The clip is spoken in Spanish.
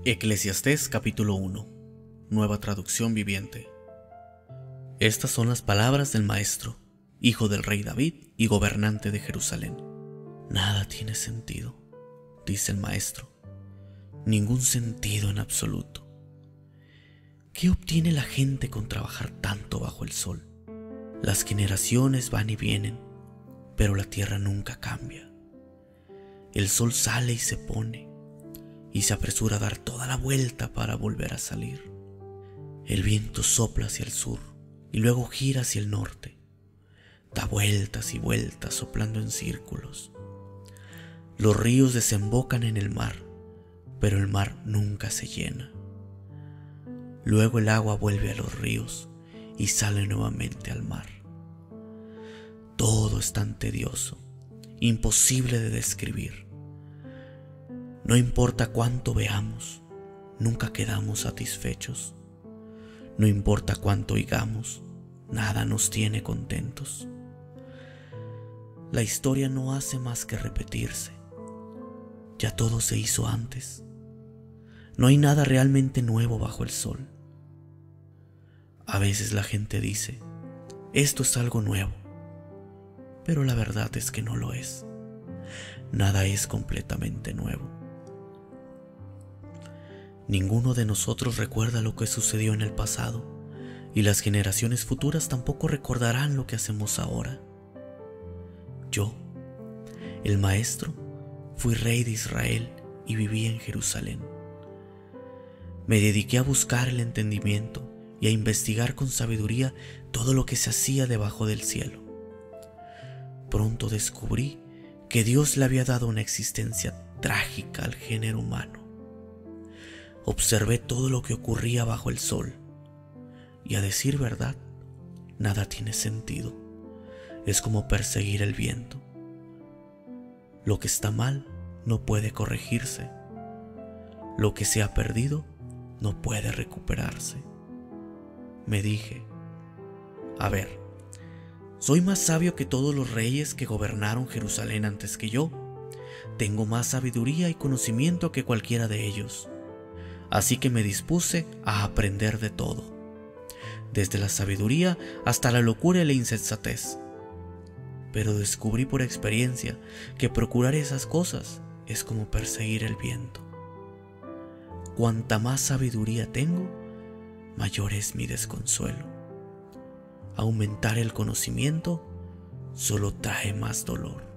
Eclesiastés capítulo 1, Nueva Traducción Viviente. Estas son las palabras del Maestro, hijo del rey David y gobernante de Jerusalén. Nada tiene sentido, dice el Maestro, ningún sentido en absoluto. ¿Qué obtiene la gente con trabajar tanto bajo el sol? Las generaciones van y vienen, pero la tierra nunca cambia. El sol sale y se pone, y se apresura a dar toda la vuelta para volver a salir. El viento sopla hacia el sur y luego gira hacia el norte. Da vueltas y vueltas soplando en círculos. Los ríos desembocan en el mar, pero el mar nunca se llena. Luego el agua vuelve a los ríos y sale nuevamente al mar. Todo es tan tedioso, imposible de describir. No importa cuánto veamos, nunca quedamos satisfechos. No importa cuánto oigamos, nada nos tiene contentos. La historia no hace más que repetirse. Ya todo se hizo antes. No hay nada realmente nuevo bajo el sol. A veces la gente dice, esto es algo nuevo, pero la verdad es que no lo es. Nada es completamente nuevo. Ninguno de nosotros recuerda lo que sucedió en el pasado, y las generaciones futuras tampoco recordarán lo que hacemos ahora. Yo, el Maestro, fui rey de Israel y viví en Jerusalén. Me dediqué a buscar el entendimiento y a investigar con sabiduría todo lo que se hacía debajo del cielo. Pronto descubrí que Dios le había dado una existencia trágica al género humano. Observé todo lo que ocurría bajo el sol, y a decir verdad, nada tiene sentido. Es como perseguir el viento. Lo que está mal no puede corregirse. Lo que se ha perdido no puede recuperarse. Me dije, a ver, soy más sabio que todos los reyes que gobernaron Jerusalén antes que yo. Tengo más sabiduría y conocimiento que cualquiera de ellos. Así que me dispuse a aprender de todo, desde la sabiduría hasta la locura y la insensatez. Pero descubrí por experiencia que procurar esas cosas es como perseguir el viento. Cuanta más sabiduría tengo, mayor es mi desconsuelo. Aumentar el conocimiento solo trae más dolor.